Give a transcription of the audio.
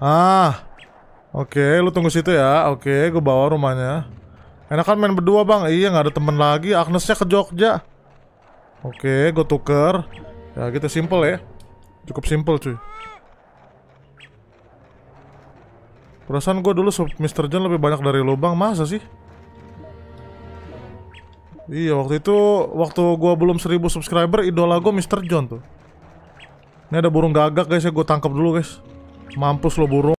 Ah, oke, lu tunggu situ ya. Oke, gue bawa rumahnya. Enakan main berdua bang. Iya, nggak ada temen lagi. Agnesnya ke Jogja. Oke, gue tuker. Ya gitu, simple ya. Cukup simple cuy. Perasaan gue dulu Mr. John lebih banyak dari lu bang. Masa sih? Iya, waktu itu waktu gue belum 1000 subscriber, idola gue Mr. John tuh. Ini ada burung gagak guys ya, gue tangkap dulu guys. Mampus lo burung.